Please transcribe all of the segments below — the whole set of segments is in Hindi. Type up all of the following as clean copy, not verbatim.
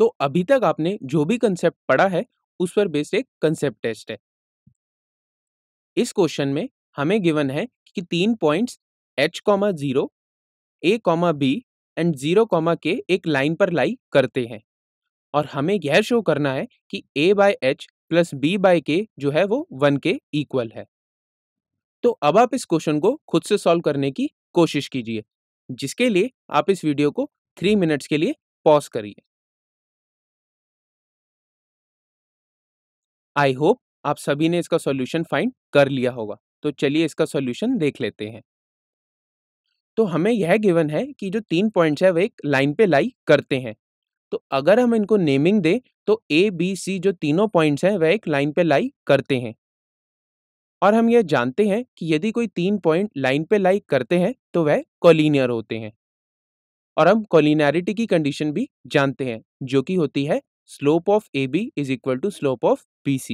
तो अभी तक आपने जो भी कंसेप्ट पढ़ा है उस पर बेस्ड एक कंसेप्ट टेस्ट है। इस क्वेश्चन में हमें गिवन है कि 3 points h, 0, a, b and 0, k एक लाइन पर लाई करते हैं और हमें यह शो करना है कि a by h plus b by k जो है वो 1 के इक्वल है। तो अब आप इस क्वेश्चन को खुद से सॉल्व करने की कोशिश कीजिए, जिसके लिए आप इस वीडियो को 3 मिनट्स के लिए पॉज करिए। आई होप आप सभी ने इसका सॉल्यूशन फाइंड कर लिया होगा। तो चलिए इसका सॉल्यूशन देख लेते हैं। तो हमें यह गिवन है कि जो 3 पॉइंट्स है वो एक लाइन पे लाई करते हैं। तो अगर हम इनको नेमिंग दें तो ए बी सी जो तीनों पॉइंट्स हैं वह एक लाइन पे लाई करते हैं। और हम यह जानते हैं कि यदि कोई 3 पॉइंट लाइन पे लाई करते हैं तो वह कोलिनियर होते हैं। और हम कोलिनियरिटी की कंडीशन भी जानते हैं, जो कि होती है slope of A B is equal to slope of B C.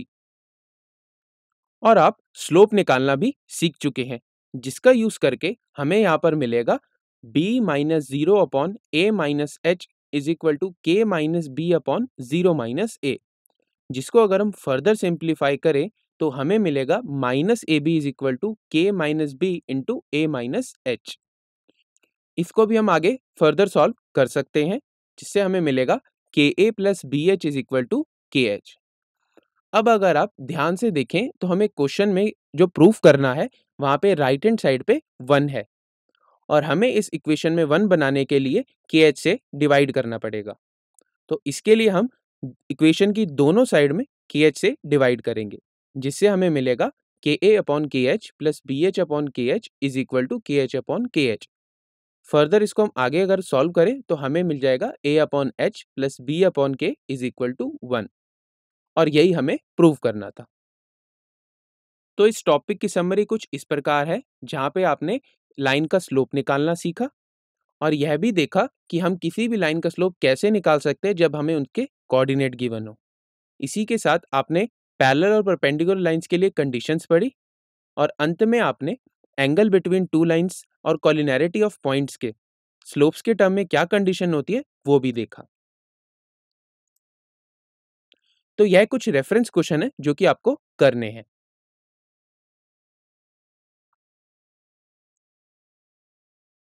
और आप स्लोप निकालना भी सीख चुके हैं, जिसका यूज करके हमें यहाँ पर मिलेगा b minus 0 upon a minus H is equal to K minus B upon 0 minus A, जिसको अगर हम फर्दर सिंप्लीफाई करें तो हमें मिलेगा minus A B is equal to K minus B into A minus H. इसको भी हम आगे फर्दर सॉल्व कर सकते हैं, जिससे हमें मिलेगा K A plus B H is equal to K H. अब अगर आप ध्यान से देखें तो हमें क्वेश्चन में जो प्रूफ करना है वहाँ पे राइट हैंड साइड पे 1 है और हमें इस इक्वेशन में 1 बनाने के लिए के एच से डिवाइड करना पड़ेगा। तो इसके लिए हम इक्वेशन की दोनों साइड में के एच से डिवाइड करेंगे, जिससे हमें मिलेगा K A upon K H plus B H upon K H is equal to K H upon K H. Further इसको हम आगे अगर सॉल्व करें तो हमें मिल जाएगा A upon H plus B upon K is equal to 1 और यही हमें प्रूव करना था। तो इस टॉपिक की समरी कुछ इस प्रकार है, जहाँ पे आपने लाइन का स्लोप निकालना सीखा और यह भी देखा कि हम किसी भी लाइन का स्लोप कैसे निकाल सकते हैं जब हमें उनके कोऑर्डिनेट गिवन हो। इसी के साथ आपने पैरेलल और परपेंडिकुलर लाइंस के लिए कंडीशंस पढ़ी और अंत में आपने एंगल बिटवीन टू लाइंस और कोलिनियरिटी ऑफ पॉइंट्स के स्लोप्स के टर्म में क्या कंडीशन होती है वो भी देखा। तो यह कुछ रेफरेंस क्वेश्चन है जो कि आपको करने हैं।